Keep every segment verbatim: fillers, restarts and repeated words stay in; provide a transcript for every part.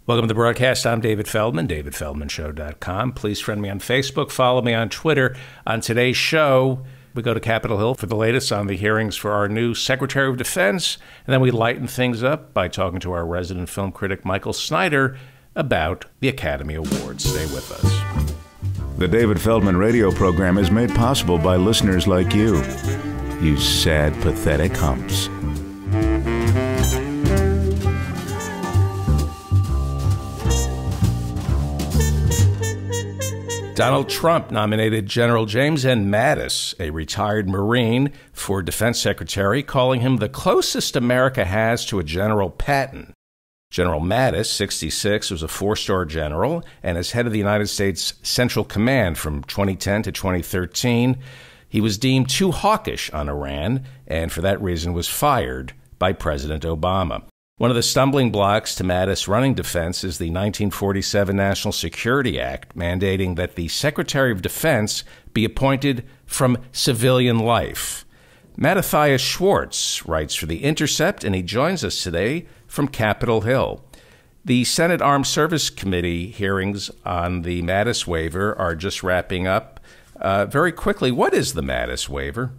Welcome to the broadcast. I'm David Feldman, david feldman show dot com. Please friend me on Facebook, follow me on Twitter. On today's show, we go to Capitol Hill for the latest on the hearings for our new Secretary of Defense, and then we lighten things up by talking to our resident film critic, Michael Snyder, about the Academy Awards. Stay with us. The David Feldman radio program is made possible by listeners like you. You sad, pathetic humps. Donald Trump nominated General James Mattis, a retired Marine, for Defense Secretary, calling him the closest America has to a General Patton. General Mattis, sixty-six, was a four-star general and is head of the United States Central Command from twenty ten to twenty thirteen. He was deemed too hawkish on Iran and for that reason was fired by President Obama. One of the stumbling blocks to Mattis running defense is the nineteen forty-seven National Security Act, mandating that the Secretary of Defense be appointed from civilian life. Mattathias Schwartz writes for the Intercept, and he joins us today from Capitol Hill. The Senate Armed Service Committee hearings on the Mattis Waiver are just wrapping up. Uh, very quickly, what is the Mattis Waiver?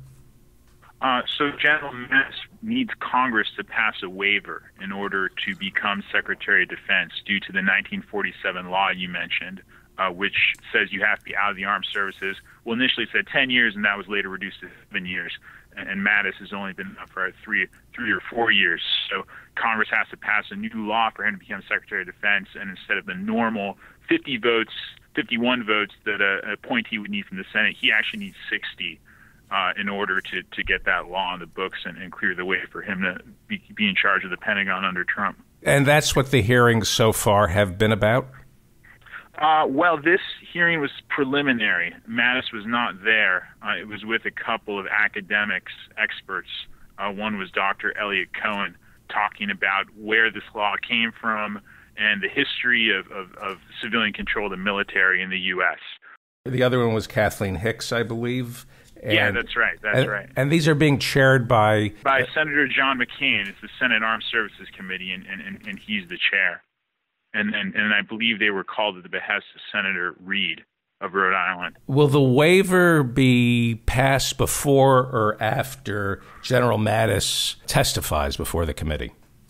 Uh, so General Mattis needs Congress to pass a waiver in order to become Secretary of Defense due to the nineteen forty-seven law you mentioned, uh, which says you have to be out of the armed services. Well, initially it said ten years, and that was later reduced to seven years. And, and Mattis has only been up for three, three or four years. So Congress has to pass a new law for him to become Secretary of Defense, and instead of the normal fifty votes, fifty-one votes that a, a appointee would need from the Senate, he actually needs sixty. Uh, in order to, to get that law on the books and, and clear the way for him to be, be in charge of the Pentagon under Trump. And that's what the hearings so far have been about? Uh, well, this hearing was preliminary. Mattis was not there. Uh, it was with a couple of academics, experts. Uh, one was Doctor Elliot Cohen, talking about where this law came from and the history of, of, of civilian control of the military in the U S. The other one was Kathleen Hicks, I believe. And, yeah, that's right. That's and, right. And these are being chaired by... By Senator John McCain. It's the Senate Armed Services Committee, and, and, and he's the chair. And, and and I believe they were called at the behest of Senator Reed of Rhode Island. Will the waiver be passed before or after General Mattis testifies before the committee?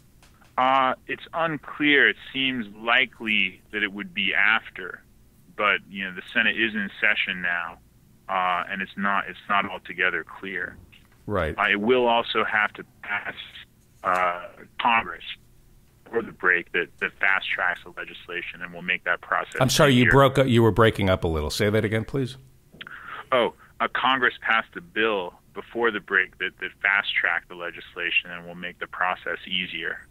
Uh, it's unclear. It seems likely that it would be after. But, you know, the Senate is in session now. Uh, and it's not it's not altogether clear. Right. Uh, it will also have to pass uh, Congress for the break that, that fast tracks the legislation and will make that process. I'm sorry, easier. you broke up, you were breaking up a little. Say that again, please. Oh, uh, Congress passed a bill before the break that, that fast tracked the legislation and will make the process easier.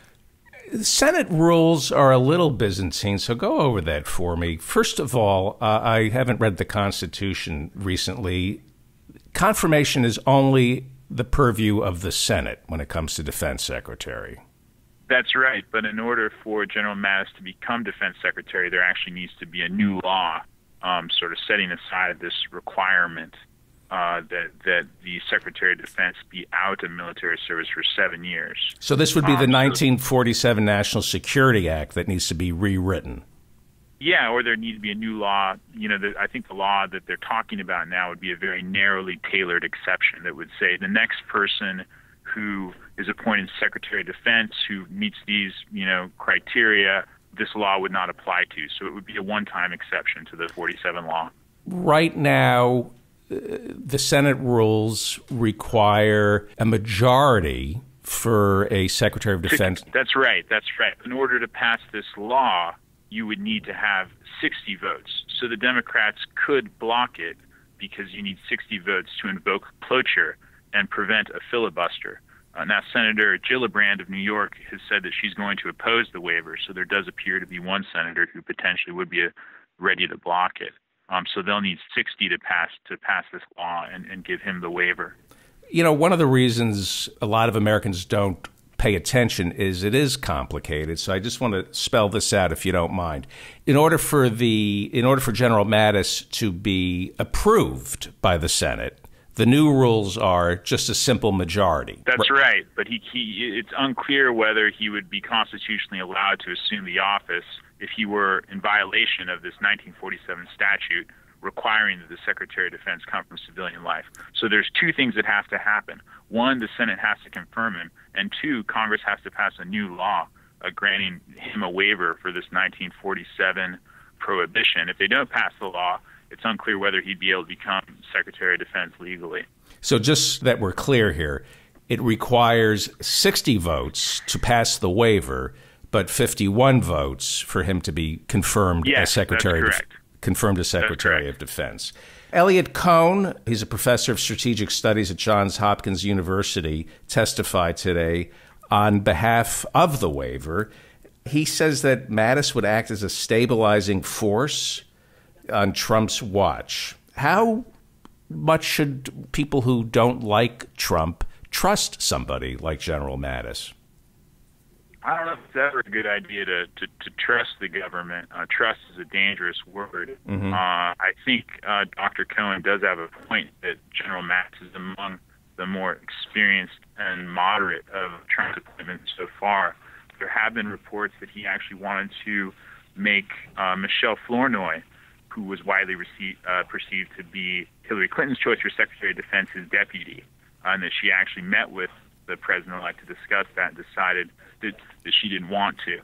Senate rules are a little Byzantine, so go over that for me. First of all, uh, I haven't read the Constitution recently. Confirmation is only the purview of the Senate when it comes to Defense Secretary. That's right, but in order for General Mattis to become Defense Secretary, there actually needs to be a new law um, sort of setting aside this requirement Uh, that that the Secretary of Defense be out of military service for seven years. So this would be the um, nineteen forty-seven National Security Act that needs to be rewritten. Yeah, or there needs to be a new law. You know, the, I think the law that they're talking about now would be a very narrowly tailored exception that would say the next person who is appointed Secretary of Defense who meets these, you know, criteria, this law would not apply to. So it would be a one-time exception to the forty-seven law. Right now, the Senate rules require a majority for a Secretary of Defense. That's right. That's right. In order to pass this law, you would need to have sixty votes. So the Democrats could block it because you need sixty votes to invoke cloture and prevent a filibuster. Uh, now, Senator Gillibrand of New York has said that she's going to oppose the waiver, so there does appear to be one senator who potentially would be ready to block it. Um, so they'll need sixty to pass to pass this law and, and give him the waiver. You know, one of the reasons a lot of Americans don't pay attention is it is complicated. So I just want to spell this out, if you don't mind. In order for the in order for General Mattis to be approved by the Senate, The new rules are just a simple majority. That's right, but he, he it's unclear whether he would be constitutionally allowed to assume the office if he were in violation of this nineteen forty-seven statute requiring that the Secretary of Defense come from civilian life. So there's two things that have to happen. One, the Senate has to confirm him, and two, Congress has to pass a new law uh, granting him a waiver for this nineteen forty-seven prohibition. If they don't pass the law, it's unclear whether he'd be able to become Secretary of Defense legally. So just that we're clear here, it requires sixty votes to pass the waiver, but fifty-one votes for him to be confirmed yes, as Secretary that's of correct. confirmed as Secretary of Defense. Elliot Cohn, he's a professor of strategic studies at Johns Hopkins University, testified today on behalf of the waiver. He says that Mattis would act as a stabilizing force on Trump's watch. How much should people who don't like Trump trust somebody like General Mattis? I don't know if it's ever a good idea to, to, to trust the government. Uh, trust is a dangerous word. Mm-hmm. Uh, I think uh, Doctor Cohen does have a point that General Mattis is among the more experienced and moderate of Trump's appointments so far. There have been reports that he actually wanted to make uh, Michelle Flournoy, who was widely received, uh, perceived to be Hillary Clinton's choice for Secretary of Defense, his deputy, uh, and that she actually met with the president-elect to discuss that and decided that, that she didn't want to.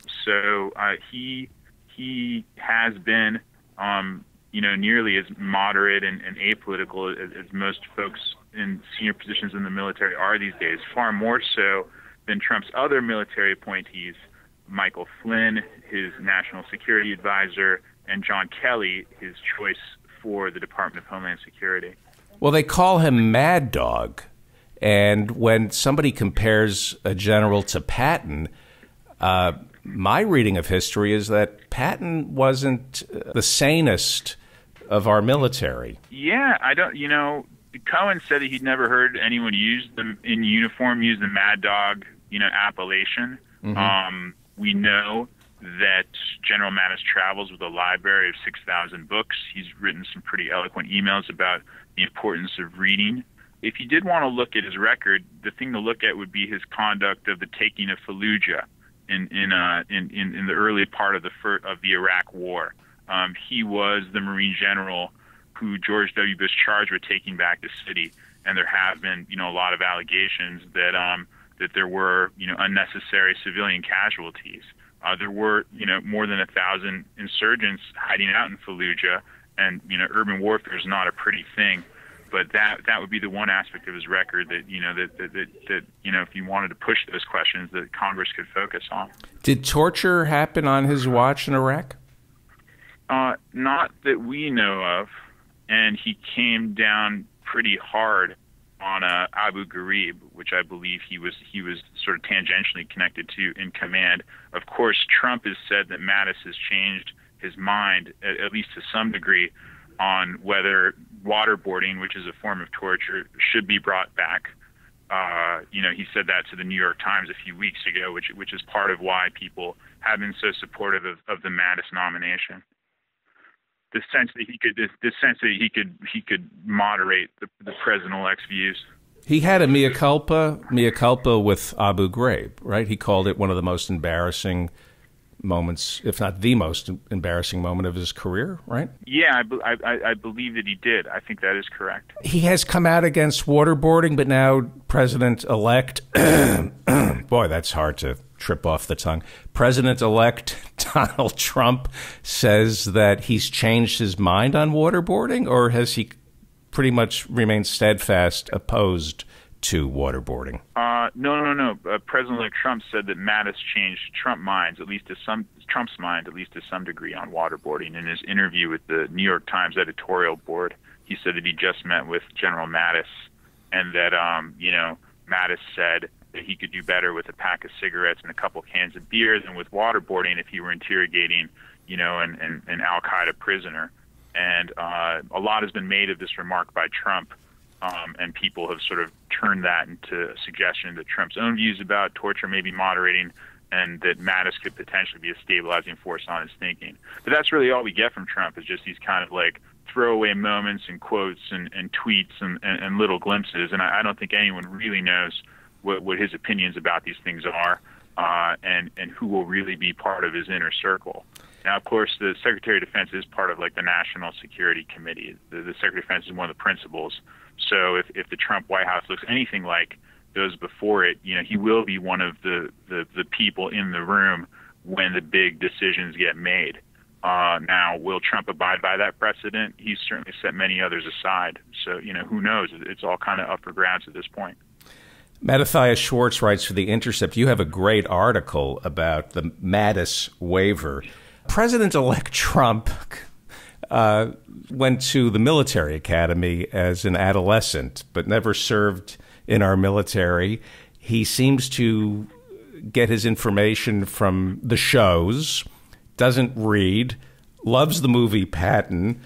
So uh, he he has been, um, you know, nearly as moderate and, and apolitical as, as most folks in senior positions in the military are these days, far more so than Trump's other military appointees, Michael Flynn, his national security advisor, and John Kelly, his choice for the Department of Homeland Security. Well, they call him Mad Dog. And when somebody compares a general to Patton, uh, my reading of history is that Patton wasn't the sanest of our military. Yeah, I don't, you know, Cohen said that he'd never heard anyone use them in uniform, use the Mad Dog, you know, appellation. Mm-hmm. Um, we know that General Mattis travels with a library of six thousand books. He's written some pretty eloquent emails about the importance of reading. If you did want to look at his record, the thing to look at would be his conduct of the taking of Fallujah in in uh, in, in, in the early part of the fir- of the Iraq War. Um, he was the Marine general who George W. Bush charged with taking back the city, and there have been, you know, a lot of allegations that um, that there were, you know, unnecessary civilian casualties. Uh, there were, you know, more than a thousand insurgents hiding out in Fallujah, and you know, urban warfare is not a pretty thing. But that that would be the one aspect of his record that, you know, that, that, that, that you know, if you wanted to push those questions, that Congress could focus on. Did torture happen on his watch in Iraq? Uh, not that we know of, and he came down pretty hard on uh, Abu Ghraib, which I believe he was he was sort of tangentially connected to in command. Of course, Trump has said that Mattis has changed his mind, at, at least to some degree, on whether waterboarding, which is a form of torture, should be brought back. Uh, you know, he said that to the New York Times a few weeks ago, which which is part of why people have been so supportive of, of the Mattis nomination. The sense that he could, the sense that he could, he could moderate the, the president-elect's views. He had a mea culpa, mea culpa with Abu Ghraib, right? He called it one of the most embarrassing moments, if not the most embarrassing moment of his career, right? Yeah, I, I, I believe that he did. I think that is correct. He has come out against waterboarding, but now President-elect, boy, that's hard to trip off the tongue. President-elect Donald Trump says that he's changed his mind on waterboarding, or has he pretty much remained steadfast opposed to waterboarding? Uh, no, no, no. Uh, President-elect Trump said that Mattis changed Trump minds, at least to some Trump's mind, at least to some degree, on waterboarding. In his interview with the New York Times editorial board, he said that he just met with General Mattis, and that um, you know, Mattis said that he could do better with a pack of cigarettes and a couple cans of beer than with waterboarding if he were interrogating, you know, an, an, an Al-Qaeda prisoner. And uh, a lot has been made of this remark by Trump. Um, and people have sort of turned that into a suggestion that Trump's own views about torture may be moderating, and that Mattis could potentially be a stabilizing force on his thinking. But that's really all we get from Trump, is just these kind of like throwaway moments and quotes and, and tweets and, and, and little glimpses. And I, I don't think anyone really knows what, what his opinions about these things are uh, and, and who will really be part of his inner circle. Now, of course, the Secretary of Defense is part of like the National Security Committee. The, the Secretary of Defense is one of the principals. So if, if the Trump White House looks anything like those before it, you know, he will be one of the, the, the people in the room when the big decisions get made. Uh, now, will Trump abide by that precedent? He's certainly set many others aside. So, you know, who knows? It's all kind of up for grabs at this point. Mattathias Schwartz writes for The Intercept. You have a great article about the Mattis Waiver. President-elect Trump uh, went to the military academy as an adolescent, but never served in our military. He seems to get his information from the shows, doesn't read, loves the movie Patton,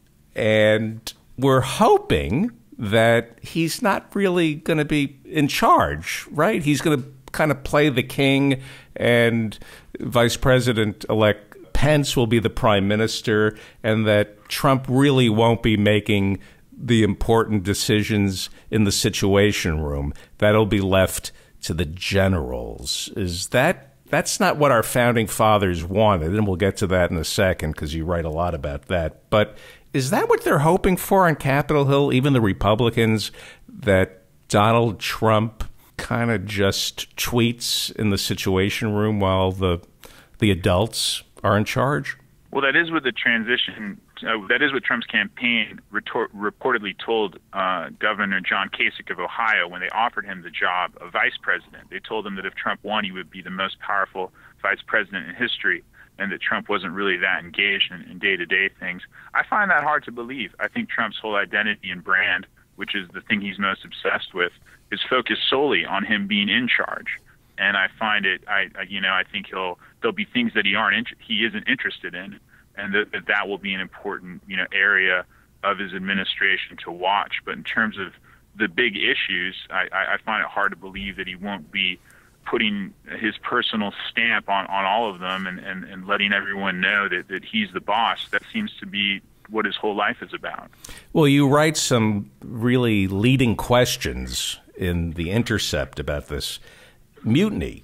and we're hoping that he's not really going to be in charge, right? He's going to kind of play the king, and Vice President-elect Pence will be the prime minister, and that Trump really won't be making the important decisions in the Situation Room. That'll be left to the generals. Is that that's not what our founding fathers wanted, and we'll get to that in a second because you write a lot about that. But is that what they're hoping for on Capitol Hill, even the Republicans, that Donald Trump kind of just tweets in the Situation Room while the the adults are in charge? Well, that is what the transition, uh, that is what Trump's campaign retor- reportedly told uh, Governor John Kasich of Ohio when they offered him the job of vice president. They told him that if Trump won, he would be the most powerful vice president in history, and that Trump wasn't really that engaged in, in day-to-day things. I find that hard to believe. I think Trump's whole identity and brand, which is the thing he's most obsessed with, is focused solely on him being in charge. And I find it, I, I you know, I think he'll there'll be things that he aren't int- he isn't interested in, and that, that that will be an important, you know, area of his administration to watch. But in terms of the big issues, I, I find it hard to believe that he won't be putting his personal stamp on, on all of them and, and, and letting everyone know that, that he's the boss. That seems to be what his whole life is about. Well, you write some really leading questions in The Intercept about this mutiny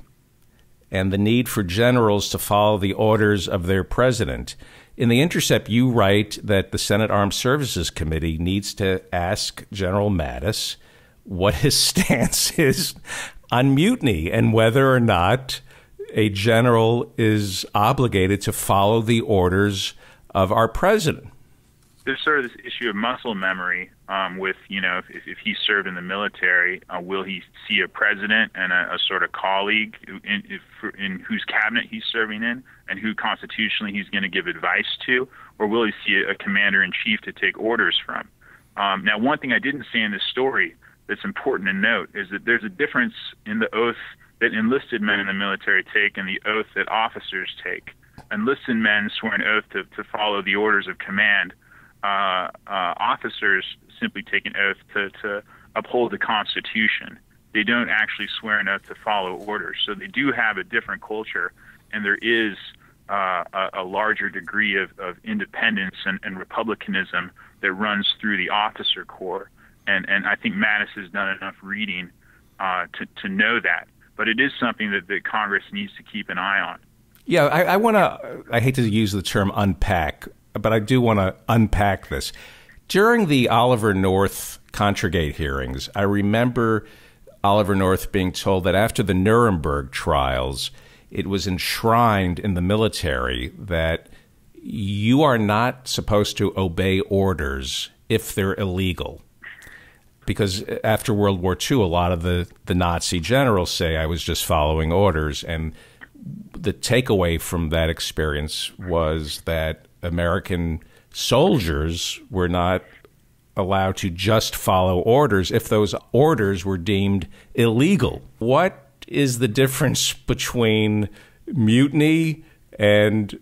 and the need for generals to follow the orders of their president. In The Intercept, you write that the Senate Armed Services Committee needs to ask General Mattis what his stance is on mutiny and whether or not a general is obligated to follow the orders of our president. There's sort of this issue of muscle memory um, with, you know, if, if he served in the military, uh, will he see a president and a, a sort of colleague in, if, in whose cabinet he's serving in and who constitutionally he's going to give advice to, or will he see a, a commander-in-chief to take orders from? Um, now, one thing I didn't say in this story that's important to note is that there's a difference in the oath that enlisted men in the military take and the oath that officers take. Enlisted men swear an oath to, to follow the orders of command. Uh, uh, officers simply take an oath to, to uphold the Constitution. They don't actually swear an oath to follow orders. So they do have a different culture, and there is uh, a, a larger degree of, of independence and, and republicanism that runs through the officer corps. And, and I think Mattis has done enough reading uh, to, to know that. But it is something that, that Congress needs to keep an eye on. Yeah, I, I want to, I hate to use the term unpack, but I do want to unpack this. During the Oliver North Contragate hearings, I remember Oliver North being told that after the Nuremberg trials, it was enshrined in the military that you are not supposed to obey orders if they're illegal. Because after World War Two, a lot of the, the Nazi generals say, I was just following orders. And the takeaway from that experience was that American soldiers were not allowed to just follow orders if those orders were deemed illegal. What is the difference between mutiny and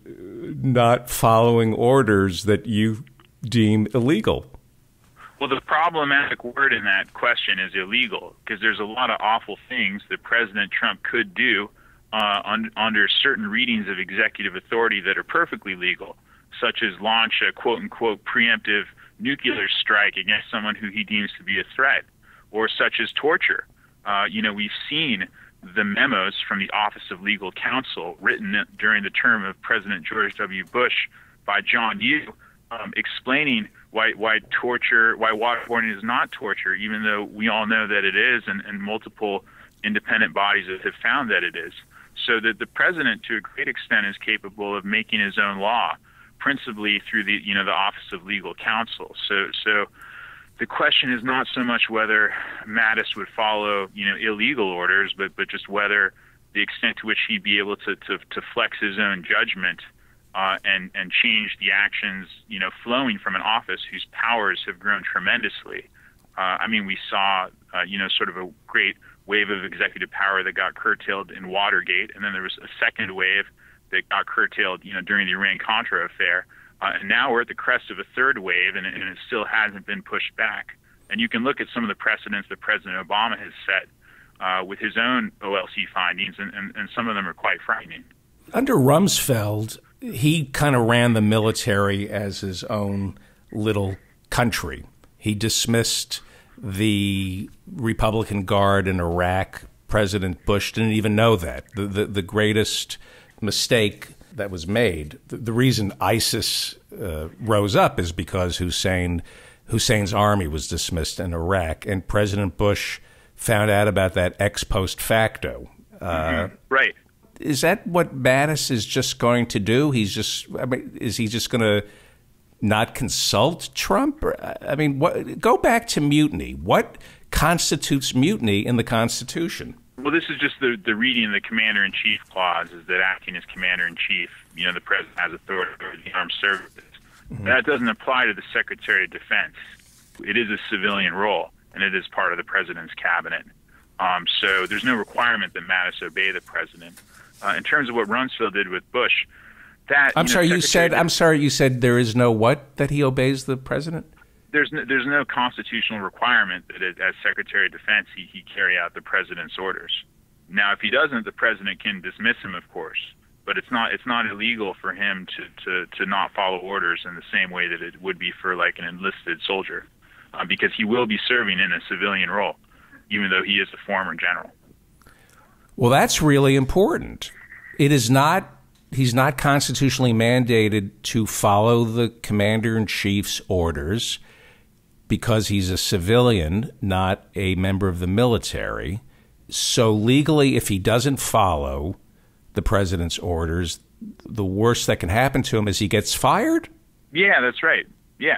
not following orders that you deem illegal? Well, the problematic word in that question is illegal, because there's a lot of awful things that President Trump could do uh, un- under certain readings of executive authority that are perfectly legal. such as launch a quote-unquote preemptive nuclear strike against someone who he deems to be a threat, or such as torture. Uh, you know, we've seen the memos from the Office of Legal Counsel written during the term of President George W. Bush by John Yoo, um, explaining why why torture, why waterboarding is not torture, even though we all know that it is, and, and multiple independent bodies have found that it is. So that the president, to a great extent, is capable of making his own law, principally through the you know the Office of Legal Counsel. So so. The question is not so much whether Mattis would follow, you know, illegal orders, but, but just whether the extent to which he'd be able to, to, to flex his own judgment uh, and, and change the actions, you know, flowing from an office whose powers have grown tremendously. Uh, I mean, we saw, uh, you know, sort of a great wave of executive power that got curtailed in Watergate, and then there was a second wave that got curtailed, you know, during the Iran-Contra affair. Uh, and now we're at the crest of a third wave, and, and it still hasn't been pushed back. And you can look at some of the precedents that President Obama has set uh, with his own O L C findings, and, and, and some of them are quite frightening. Under Rumsfeld, he kind of ran the military as his own little country. He dismissed the Republican Guard in Iraq. President Bush didn't even know that. The, the, the greatest mistake that was made. The, the reason ISIS uh, rose up is because Hussein Hussein's army was dismissed in Iraq, and President Bush found out about that ex post facto. Uh, mm-hmm. Right. Is that what Mattis is just going to do? He's just. I mean, is he just going to not consult Trump? Or, I mean, what, go back to mutiny. What constitutes mutiny in the Constitution? Well, this is just the, the reading of the Commander-in-Chief clause, is that acting as Commander-in-Chief, you know, the President has authority over the armed services. Mm-hmm. That doesn't apply to the Secretary of Defense. It is a civilian role, and it is part of the President's cabinet. Um, so there's no requirement that Mattis obey the President. Uh, in terms of what Rumsfeld did with Bush, that... I'm you know, sorry, you Secretary said, I'm sorry, you said there is no what, that he obeys the President? There's no, there's no constitutional requirement that it, as Secretary of Defense he, he carry out the President's orders. Now, if he doesn't, the President can dismiss him, of course, but it's not it's not illegal for him to, to, to not follow orders in the same way that it would be for like an enlisted soldier, uh, because he will be serving in a civilian role, even though he is a former general. Well, that's really important. It is not. He's not constitutionally mandated to follow the Commander-in-Chief's orders, because he's a civilian, not a member of the military. So legally, if he doesn't follow the president's orders, the worst that can happen to him is he gets fired? Yeah, that's right. Yeah.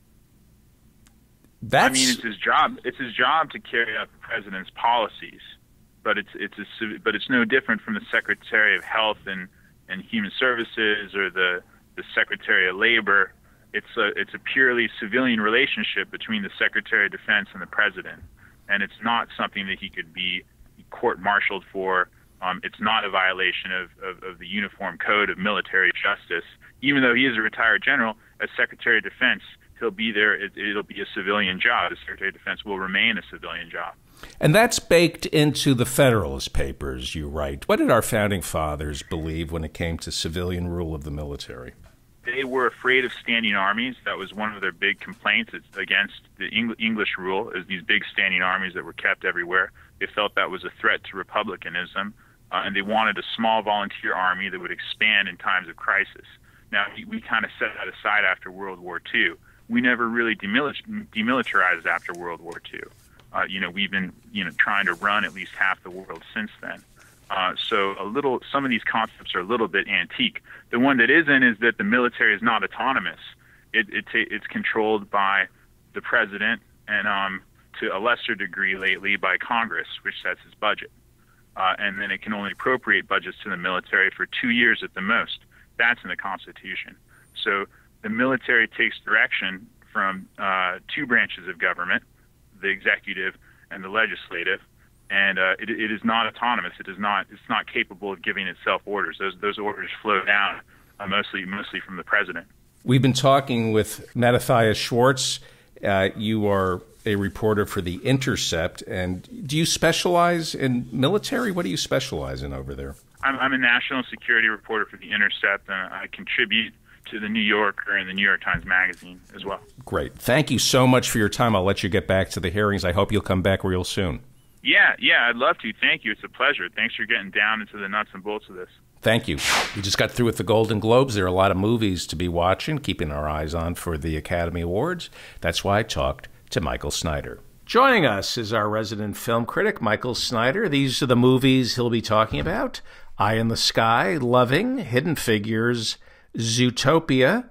That's... I mean, it's his job. It's his job to carry out the president's policies, but it's it's a, but it's no different from the Secretary of Health and, and Human Services or the, the Secretary of Labor. It's a it's a purely civilian relationship between the Secretary of Defense and the President, and it's not something that he could be court-martialed for. Um, it's not a violation of, of, of the Uniform Code of Military Justice. Even though he is a retired general, as Secretary of Defense, he'll be there. It, it'll be a civilian job. The Secretary of Defense will remain a civilian job. And that's baked into the Federalist Papers, you write. What did our founding fathers believe when it came to civilian rule of the military? They were afraid of standing armies. That was one of their big complaints against the English rule, is these big standing armies that were kept everywhere. They felt that was a threat to republicanism, uh, and they wanted a small volunteer army that would expand in times of crisis. Now, we, we kind of set that aside after World War Two. We never really demilitarized, demilitarized after World War Two. Uh, you know, we've been, you know, trying to run at least half the world since then. Uh, so a little, some of these concepts are a little bit antique. The one that isn't is that the military is not autonomous. It, it it's controlled by the president and, um, to a lesser degree lately, by Congress, which sets its budget. Uh, and then it can only appropriate budgets to the military for two years at the most. That's in the Constitution. So the military takes direction from uh, two branches of government, the executive and the legislative. And uh, it, it is not autonomous. It is not. It's not capable of giving itself orders. Those those orders flow down uh, mostly mostly from the president. We've been talking with Mattathias Schwartz. Uh, you are a reporter for the Intercept, and do you specialize in military? What do you specialize in over there? I'm, I'm a national security reporter for the Intercept, and I contribute to the New Yorker and the New York Times Magazine as well. Great. Thank you so much for your time. I'll let you get back to the hearings. I hope you'll come back real soon. Yeah, yeah, I'd love to. Thank you. It's a pleasure. Thanks for getting down into the nuts and bolts of this. Thank you. We just got through with the Golden Globes. There are a lot of movies to be watching, keeping our eyes on for the Academy Awards. That's why I talked to Michael Snyder. Joining us is our resident film critic, Michael Snyder. These are the movies he'll be talking about: Eye in the Sky, Loving, Hidden Figures, Zootopia,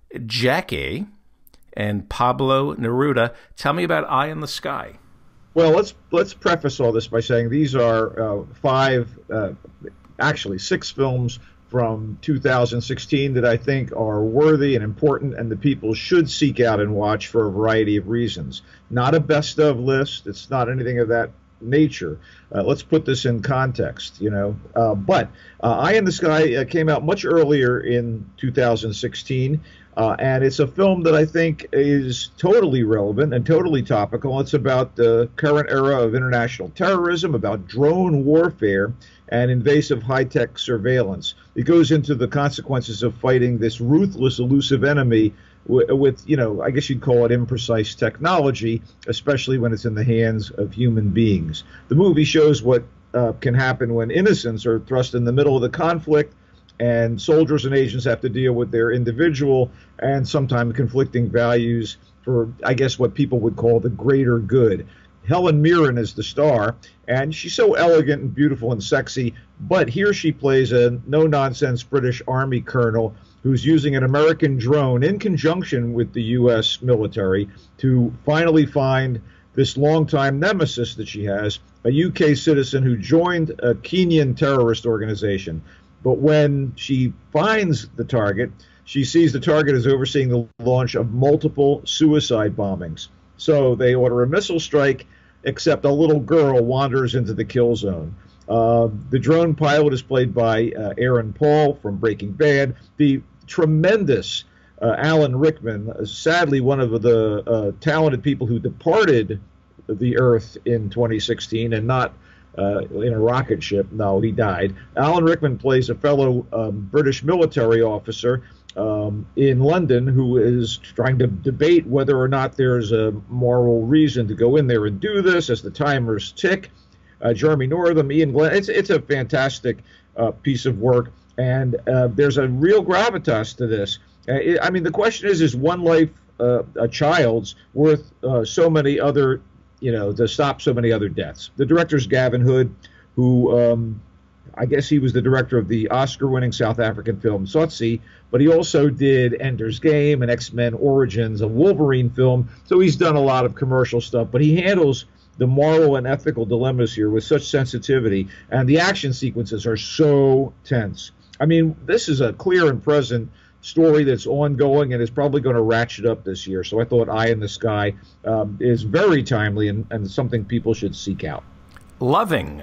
Jackie, and Pablo Neruda. Tell me about Eye in the Sky. Well, let's let's preface all this by saying these are uh, five, uh, actually six films from two thousand sixteen that I think are worthy and important, and the people should seek out and watch for a variety of reasons. Not a best of list. It's not anything of that nature. Uh, let's put this in context, you know. Uh, but uh, Eye in the Sky uh, came out much earlier in two thousand sixteen. Uh, and it's a film that I think is totally relevant and totally topical. It's about the current era of international terrorism, about drone warfare and invasive high-tech surveillance. It goes into the consequences of fighting this ruthless, elusive enemy w- with, you know, I guess you'd call it imprecise technology, especially when it's in the hands of human beings. The movie shows what uh, can happen when innocents are thrust in the middle of the conflict, and soldiers and agents have to deal with their individual and sometimes conflicting values for, I guess, what people would call the greater good. Helen Mirren is the star, and she's so elegant and beautiful and sexy, but here she plays a no-nonsense British Army colonel who's using an American drone in conjunction with the U S military to finally find this longtime nemesis that she has, a U K citizen who joined a Kenyan terrorist organization. But when she finds the target, she sees the target is overseeing the launch of multiple suicide bombings. So they order a missile strike, except a little girl wanders into the kill zone. Uh, the drone pilot is played by uh, Aaron Paul from Breaking Bad. The tremendous uh, Alan Rickman, uh, sadly one of the uh, talented people who departed the Earth in twenty sixteen and not Uh, in a rocket ship. No, he died. Alan Rickman plays a fellow um, British military officer um, in London who is trying to debate whether or not there's a moral reason to go in there and do this as the timers tick. Uh, Jeremy Northam, Ian Glenn. It's, it's a fantastic uh, piece of work, and uh, there's a real gravitas to this. Uh, it, I mean, the question is, is one life uh, a child's worth uh, so many other you know, to stop so many other deaths? The director's Gavin Hood, who um, I guess he was the director of the Oscar-winning South African film Tsotsi, but he also did Ender's Game and X-Men Origins, a Wolverine film. So he's done a lot of commercial stuff, but he handles the moral and ethical dilemmas here with such sensitivity, and the action sequences are so tense. I mean, this is a clear and present story that's ongoing and is probably going to ratchet up this year. So I thought Eye in the Sky um, is very timely and, and something people should seek out. Loving.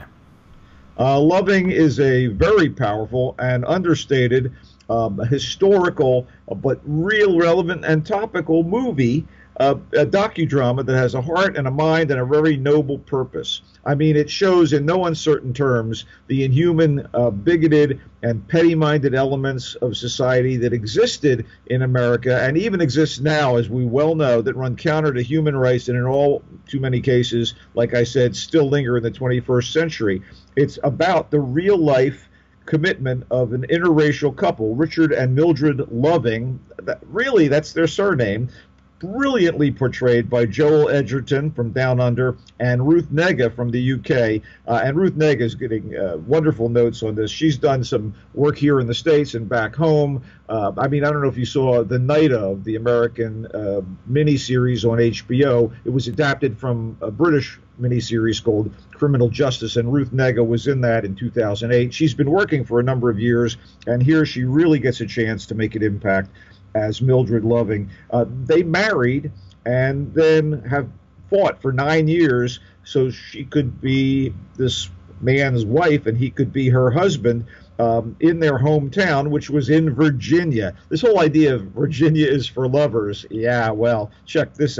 Uh, Loving is a very powerful and understated, um, historical, but real relevant and topical movie, uh, a docudrama that has a heart and a mind and a very noble purpose. I mean, it shows in no uncertain terms the inhuman, uh, bigoted, and petty-minded elements of society that existed in America and even exists now, as we well know, that run counter to human rights and in all too many cases, like I said, still linger in the twenty-first century. It's about the real-life commitment of an interracial couple, Richard and Mildred Loving. That, really, that's their surname. Brilliantly portrayed by Joel Edgerton from Down Under and Ruth Negga from the U K. Uh, and Ruth Negga is getting uh, wonderful notes on this. She's done some work here in the States and back home. Uh, I mean, I don't know if you saw The Night of, the American uh, miniseries on H B O. It was adapted from a British miniseries called Criminal Justice, and Ruth Negga was in that in two thousand eight. She's been working for a number of years, and here she really gets a chance to make an impact as Mildred Loving. Uh, they married and then have fought for nine years so she could be this man's wife and he could be her husband um, in their hometown, which was in Virginia. This whole idea of Virginia is for lovers, yeah, well, check this out.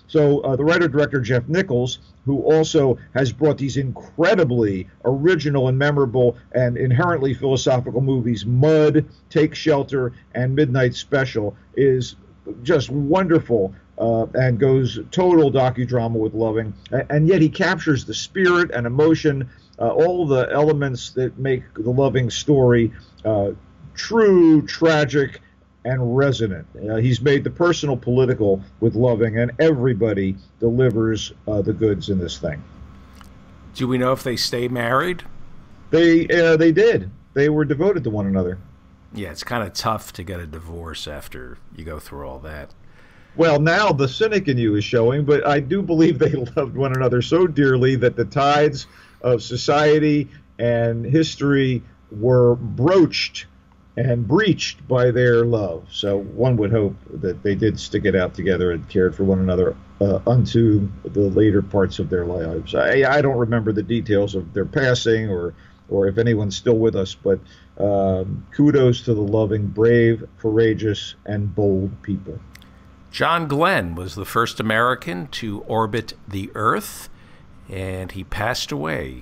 So uh, the writer-director Jeff Nichols, who also has brought these incredibly original and memorable and inherently philosophical movies, Mud, Take Shelter, and Midnight Special, is just wonderful uh, and goes total docudrama with Loving. And yet he captures the spirit and emotion, uh, all the elements that make the Loving story uh, true, tragic, and resonant. Uh, he's made the personal political with Loving, and everybody delivers uh, the goods in this thing. Do we know if they stay married? They uh, they did. They were devoted to one another. Yeah, it's kind of tough to get a divorce after you go through all that. Well, now the cynic in you is showing, but I do believe they loved one another so dearly that the tides of society and history were broached and breached by their love. So one would hope that they did stick it out together and cared for one another uh, unto the later parts of their lives. I, I don't remember the details of their passing or or if anyone's still with us, but um, kudos to the Loving, brave, courageous, and bold people. John Glenn was the first American to orbit the Earth, and he passed away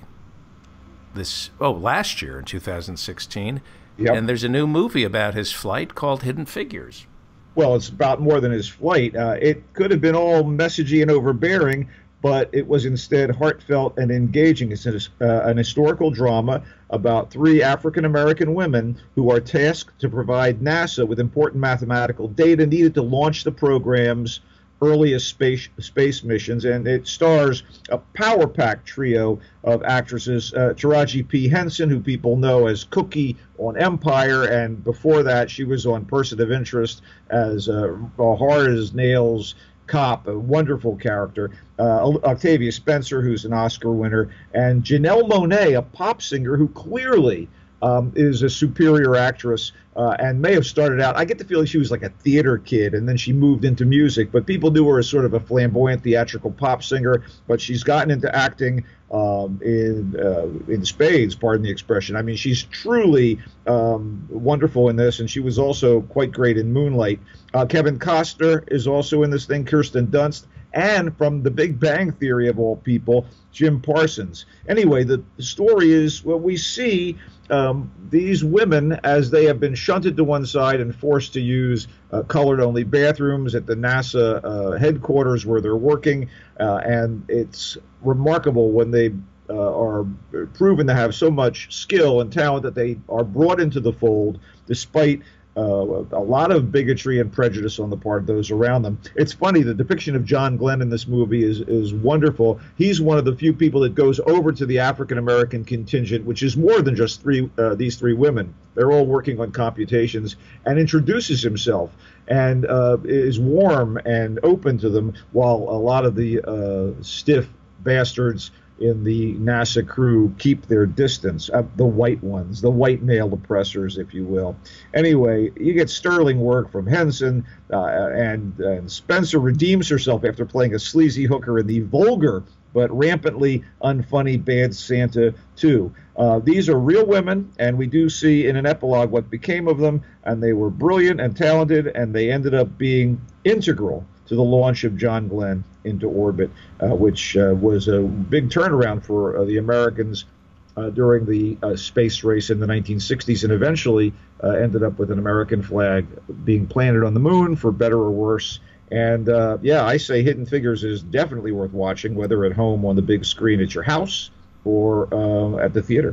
this oh last year in two thousand sixteen. Yep. And there's a new movie about his flight called Hidden Figures. Well, it's about more than his flight. Uh, it could have been all messagey and overbearing, but it was instead heartfelt and engaging. It's an, uh, an historical drama about three African-American women who are tasked to provide NASA with important mathematical data needed to launch the program's earliest space space missions, and it stars a power-packed trio of actresses, uh, Taraji P. Henson, who people know as Cookie on Empire, and before that she was on Person of Interest as uh, a hard-as-nails cop, a wonderful character, uh, Octavia Spencer, who's an Oscar winner, and Janelle Monáe, a pop singer who clearly Um, is a superior actress uh, and may have started out, I get the feeling she was like a theater kid and then she moved into music, but people knew her as sort of a flamboyant theatrical pop singer, but she's gotten into acting um, in uh, in spades, pardon the expression. I mean, she's truly um, wonderful in this, and she was also quite great in Moonlight. Uh, Kevin Costner is also in this thing, Kirsten Dunst, and from The Big Bang Theory of all people, Jim Parsons. Anyway, the story is what we see um, these women as they have been shunted to one side and forced to use uh, colored-only bathrooms at the NASA uh, headquarters where they're working, uh, and it's remarkable when they uh, are proven to have so much skill and talent that they are brought into the fold despite Uh, a lot of bigotry and prejudice on the part of those around them. It's funny, the depiction of John Glenn in this movie is is wonderful. He's one of the few people that goes over to the African-American contingent, which is more than just three uh, these three women. They're all working on computations, and introduces himself and uh, is warm and open to them, while a lot of the uh, stiff bastards in the NASA crew keep their distance, uh, the white ones, the white male oppressors, if you will. Anyway, you get sterling work from Henson, uh, and, and Spencer redeems herself after playing a sleazy hooker in the vulgar but rampantly unfunny Bad Santa two. Uh, these are real women, and we do see in an epilogue what became of them, and they were brilliant and talented, and they ended up being integral to the launch of John Glenn into orbit, uh, which uh, was a big turnaround for uh, the Americans uh, during the uh, space race in the nineteen sixties, and eventually uh, ended up with an American flag being planted on the moon, for better or worse. And uh, yeah, I say Hidden Figures is definitely worth watching, whether at home on the big screen at your house or uh, at the theater.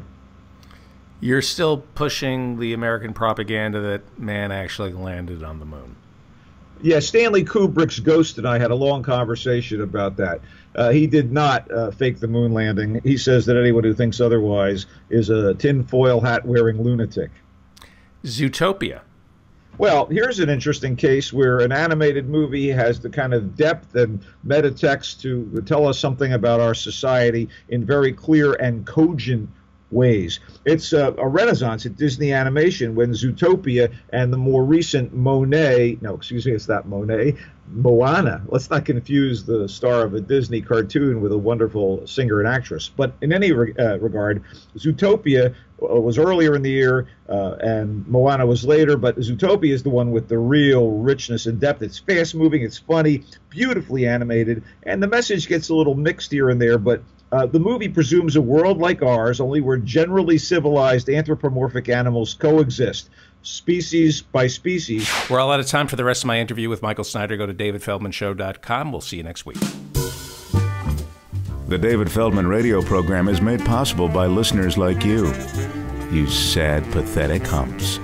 You're still pushing the American propaganda that man actually landed on the moon. Yeah, Stanley Kubrick's Ghost and I had a long conversation about that. Uh, he did not uh, fake the moon landing. He says that anyone who thinks otherwise is a tinfoil hat-wearing lunatic. Zootopia. Well, here's an interesting case where an animated movie has the kind of depth and metatext to tell us something about our society in very clear and cogent ways. It's a, a renaissance at Disney animation when Zootopia and the more recent Monet, no, excuse me, it's not Monet, Moana. Let's not confuse the star of a Disney cartoon with a wonderful singer and actress. But in any re- uh, regard, Zootopia was earlier in the year uh, and Moana was later, but Zootopia is the one with the real richness and depth. It's fast-moving, it's funny, beautifully animated, and the message gets a little mixed here and there, but Uh, the movie presumes a world like ours, only where generally civilized anthropomorphic animals coexist, species by species. We're all out of time for the rest of my interview with Michael Snyder. Go to david feldman show dot com. We'll see you next week. The David Feldman radio program is made possible by listeners like you. You sad, pathetic humps.